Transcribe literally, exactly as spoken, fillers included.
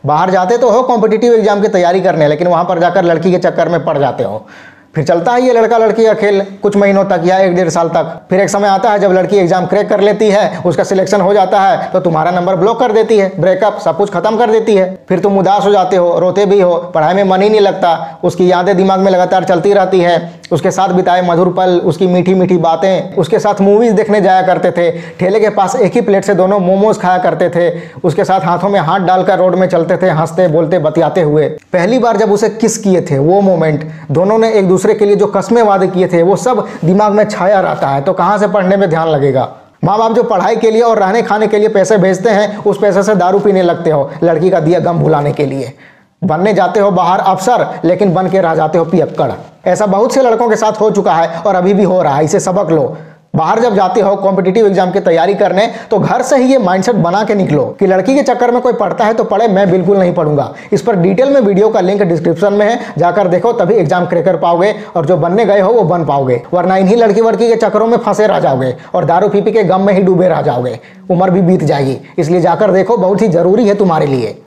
बाहर जाते तो हो कॉम्पिटिटिव एग्जाम की तैयारी करने, लेकिन वहाँ पर जाकर लड़की के चक्कर में पड़ जाते हो। फिर चलता है ये लड़का लड़की का खेल कुछ महीनों तक या एक डेढ़ साल तक। फिर एक समय आता है जब लड़की एग्जाम क्रैक कर लेती है, उसका सिलेक्शन हो जाता है, तो तुम्हारा नंबर ब्लॉक कर देती है, ब्रेकअप, सब कुछ खत्म कर देती है। फिर तुम उदास हो जाते हो, रोते भी हो, पढ़ाई में मन ही नहीं लगता, उसकी यादें दिमाग में लगातार चलती रहती है, उसके साथ बिताए मधुर पल, उसकी मीठी मीठी बातें, उसके साथ मूवीज देखने जाया करते थे, ठेले के पास एक ही प्लेट से दोनों मोमोज खाया करते थे, उसके साथ हाथों में हाथ डालकर रोड में चलते थे, हंसते बोलते बतियाते हुए। पहली बार जब उसे किस किए थे वो मोमेंट, दोनों ने एक दूसरे के लिए जो कस्में वादे किए थे, वो सब दिमाग में छाया रहता है। तो कहाँ से पढ़ने में ध्यान लगेगा। माँ बाप जो पढ़ाई के लिए और रहने खाने के लिए पैसे भेजते हैं, उस पैसे से दारू पीने लगते हो लड़की का दिया गम भुलाने के लिए। बनने जाते हो बाहर अफसर, लेकिन बन के रह जाते हो पियक्कड़। ऐसा बहुत से लड़कों के साथ हो चुका है और अभी भी हो रहा है। इसे सबक लो। बाहर जब जाते हो कॉम्पिटिटिव एग्जाम की तैयारी करने, तो घर से ही ये माइंडसेट बना के निकलो कि लड़की के चक्कर में कोई पढ़ता है तो पढ़े, मैं बिल्कुल नहीं पढ़ूंगा। इस पर डिटेल में वीडियो का लिंक डिस्क्रिप्शन में है, जाकर देखो, तभी एग्जाम क्रैक कर पाओगे और जो बनने गए हो वो बन पाओगे। वरना इन्हीं लड़की वड़की के चक्करों में फंसे रह जाओगे और दारू पी पी के गम में ही डूबे रह जाओगे। उम्र भी बीत जाएगी। इसलिए जाकर देखो, बहुत ही जरूरी है तुम्हारे लिए।